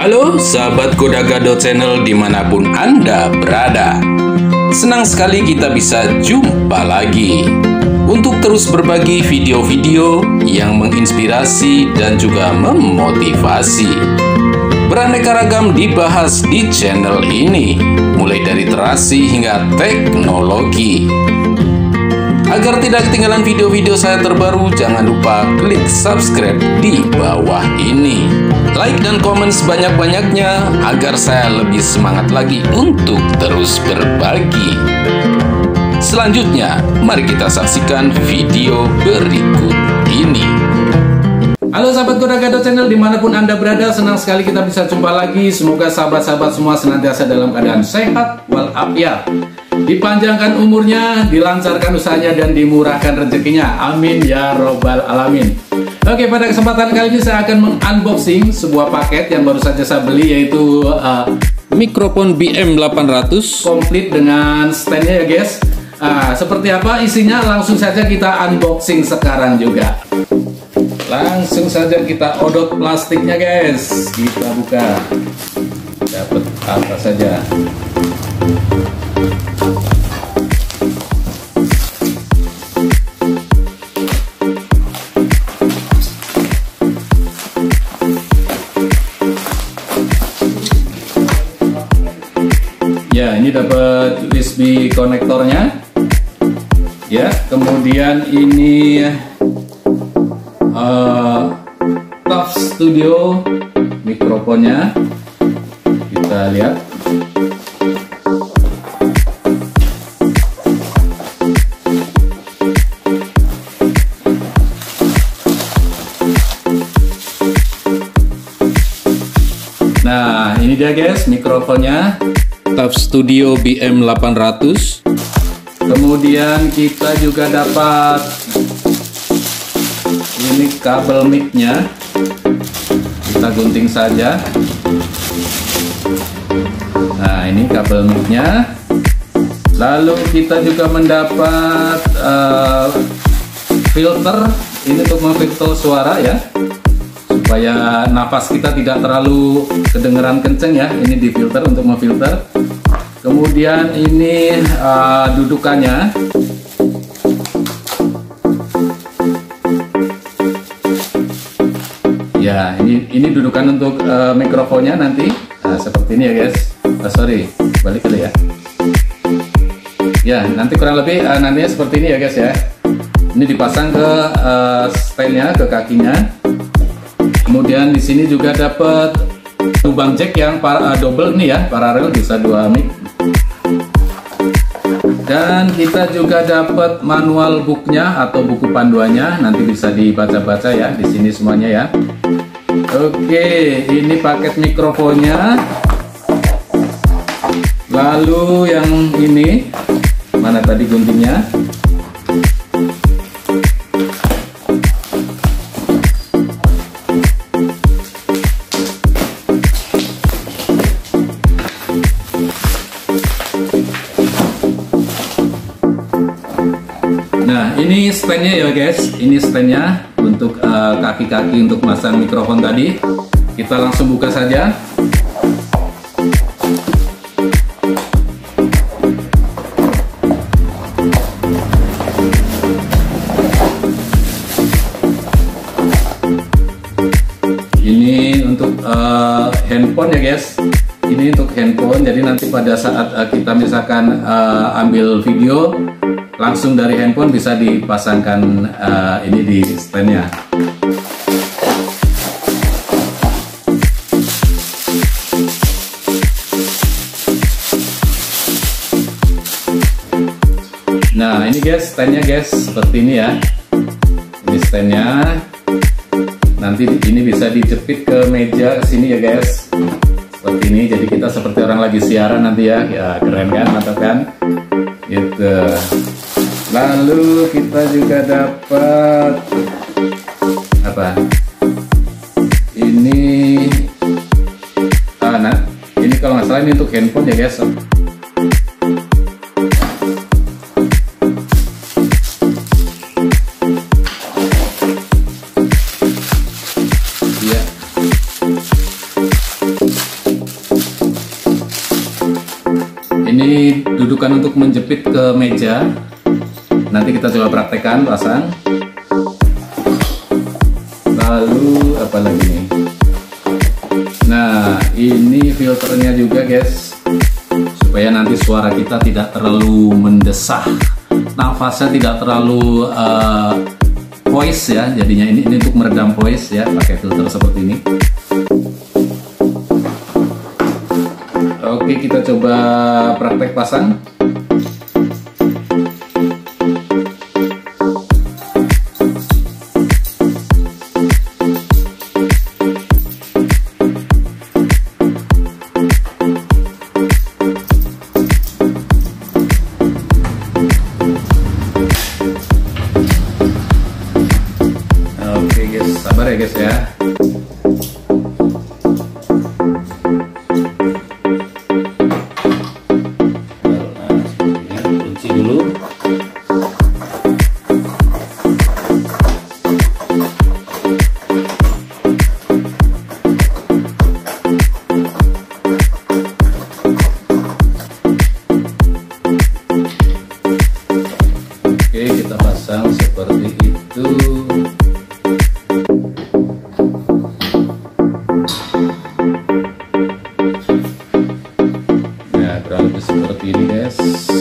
Halo sahabat Kodagado Channel dimanapun Anda berada. Senang sekali kita bisa jumpa lagi untuk terus berbagi video-video yang menginspirasi dan juga memotivasi. Beraneka ragam dibahas di channel ini, mulai dari terasi hingga teknologi. Agar tidak ketinggalan video-video saya terbaru, jangan lupa klik subscribe di bawah ini. Like dan komen sebanyak-banyaknya agar saya lebih semangat lagi untuk terus berbagi. Selanjutnya, mari kita saksikan video berikut ini. Halo sahabat Kodagado Channel dimanapun Anda berada, senang sekali kita bisa jumpa lagi. Semoga sahabat-sahabat semua senantiasa dalam keadaan sehat walafiat, dipanjangkan umurnya, dilancarkan usahanya, dan dimurahkan rezekinya. Amin ya robbal alamin. Oke, pada kesempatan kali ini saya akan mengunboxing sebuah paket yang baru saja saya beli, yaitu mikrofon BM800 komplit dengan standnya ya guys. Seperti apa isinya, langsung saja kita unboxing sekarang juga. Langsung saja kita odot plastiknya guys. Kita buka. Dapat apa saja. Ya, ini dapat USB konektornya. Ya, kemudian ini TUF Studio mikrofonnya. Kita lihat. Nah, ini dia guys mikrofonnya. TUF Studio BM800. Kemudian kita juga dapat ini kabel mic-nya. Kita gunting saja. Nah, ini kabel mic-nya. Lalu kita juga mendapat filter. Ini untuk memfilter suara ya, supaya nafas kita tidak terlalu kedengeran kenceng ya. Ini difilter untuk memfilter. Kemudian ini dudukannya. Ya, ini dudukan untuk mikrofonnya nanti. Nah, seperti ini ya guys. Sorry, balik dulu ya. Ya, nanti kurang lebih nantinya seperti ini ya guys ya. Ini dipasang ke standnya, ke kakinya. Kemudian di sini juga dapat lubang jack yang double nih ya, paralel, bisa 2 mic. Dan kita juga dapat manual booknya atau buku panduannya, nanti bisa dibaca-baca ya di sini semuanya ya. Oke, ini paket mikrofonnya. Lalu yang ini, mana tadi guntingnya? Nah, ini standnya ya guys. Ini standnya untuk kaki-kaki untuk masang mikrofon tadi. Kita langsung buka saja. Ini untuk handphone ya guys. Ini untuk handphone. Jadi nanti pada saat kita misalkan ambil video, langsung dari handphone bisa dipasangkan ini di standnya. Nah, ini guys standnya guys, seperti ini ya. Ini standnya. Nanti ini bisa dijepit ke meja sini ya guys. Seperti ini. Jadi kita seperti orang lagi siaran nanti ya. Ya, keren kan, mantap kan? Gitu. Lalu kita juga dapat apa? Ini nah, ini kalau nggak salah ini untuk handphone ya guys. untuk menjepit ke meja. Nanti kita coba praktekkan pasang. Lalu apa lagi nih? Nah, ini filternya juga guys, supaya nanti suara kita tidak terlalu mendesah, nafasnya tidak terlalu voice ya. Jadinya ini untuk meredam voice ya, pakai filter seperti ini. Oke, kita coba praktek pasang. Oke guys, sabar ya guys ya. Kunci dulu. Oke, kita pasang seperti itu. Nah, kurang lebih seperti ini guys.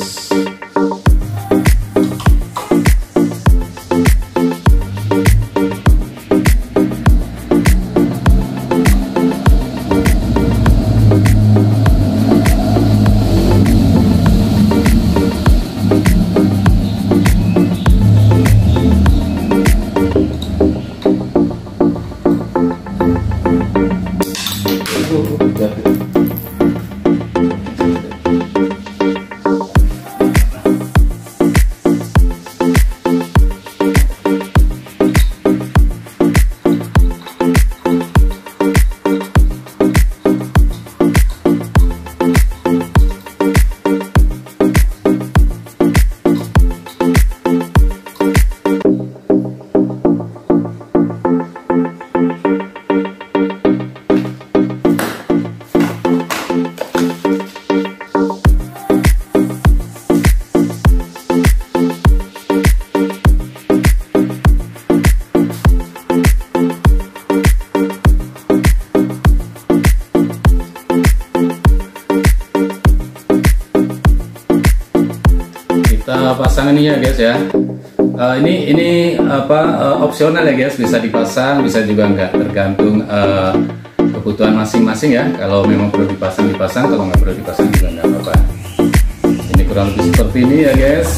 Kita pasang ini ya guys ya. Ini opsional ya guys, bisa dipasang, bisa juga enggak, tergantung kebutuhan masing-masing ya. Kalau memang perlu dipasang, kalau nggak perlu dipasang juga nggak apa-apa. Ini kurang lebih seperti ini ya guys.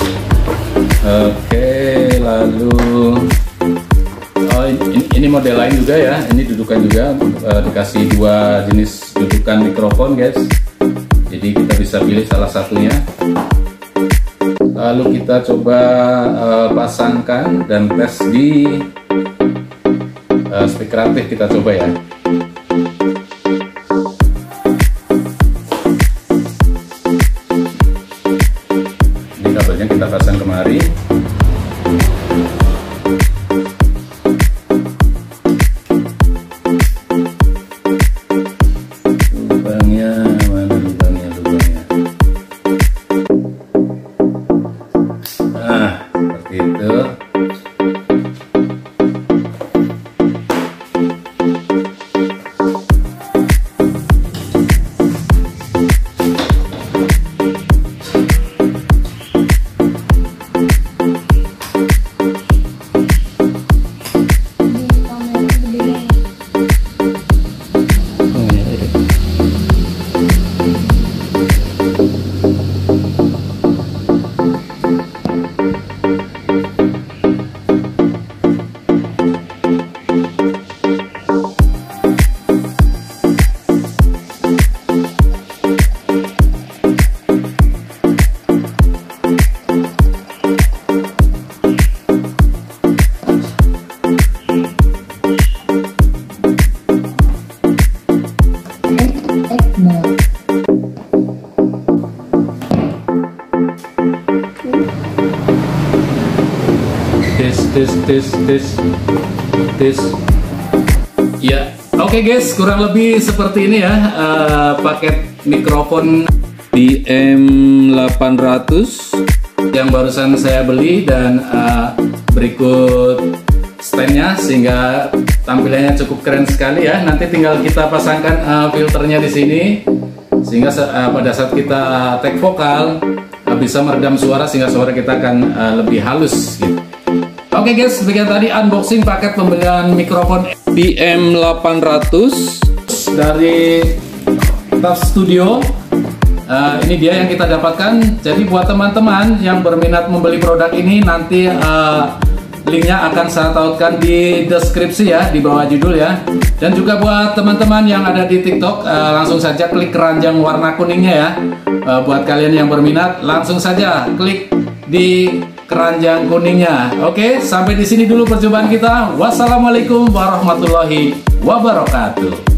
Oke, lalu ini model lain juga ya. Ini dudukan juga, dikasih dua jenis dudukan mikrofon guys. Jadi kita bisa pilih salah satunya. Lalu kita coba pasangkan dan tes di speaker aktif, kita coba ya. Ini kabelnya kita pasang kemari. Lubangnya mana, lubangnya? Nah, seperti itu. Tes. Ya, oke guys, kurang lebih seperti ini ya paket mikrofon DM8 BM800 yang barusan saya beli, dan berikut standnya sehingga tampilannya cukup keren sekali ya. Nanti tinggal kita pasangkan filternya di sini sehingga pada saat kita take vokal bisa meredam suara sehingga suara kita akan lebih halus gitu. Oke guys, demikian tadi unboxing paket pembelian mikrofon BM800 dari Tough Studio. Ini dia yang kita dapatkan. Jadi buat teman-teman yang berminat membeli produk ini, nanti linknya akan saya tautkan di deskripsi ya, di bawah judul ya. Dan juga buat teman-teman yang ada di TikTok, langsung saja klik keranjang warna kuningnya ya. Buat kalian yang berminat, langsung saja klik di keranjang kuningnya. Oke, sampai di sini dulu perjumpaan kita. Wassalamualaikum warahmatullahi wabarakatuh.